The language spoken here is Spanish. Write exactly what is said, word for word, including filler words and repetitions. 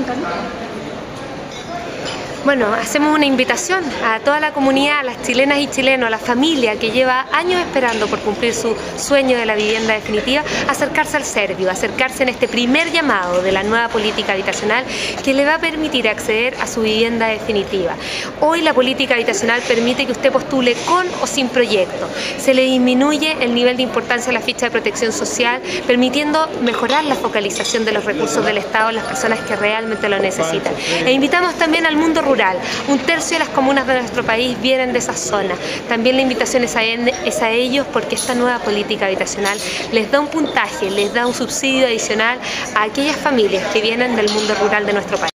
contarnos? Bueno, hacemos una invitación a toda la comunidad, a las chilenas y chilenos, a la familia que lleva años esperando por cumplir su sueño de la vivienda definitiva, a acercarse al Servio, a acercarse en este primer llamado de la nueva política habitacional que le va a permitir acceder a su vivienda definitiva. Hoy la política habitacional permite que usted postule con o sin proyecto. Se le disminuye el nivel de importancia a la ficha de protección social, permitiendo mejorar la focalización de los recursos del Estado en las personas que realmente lo necesitan. E invitamos también al mundo rural. Un tercio de las comunas de nuestro país vienen de esa zona. También la invitación es a, es a ellos porque esta nueva política habitacional les da un puntaje, les da un subsidio adicional a aquellas familias que vienen del mundo rural de nuestro país.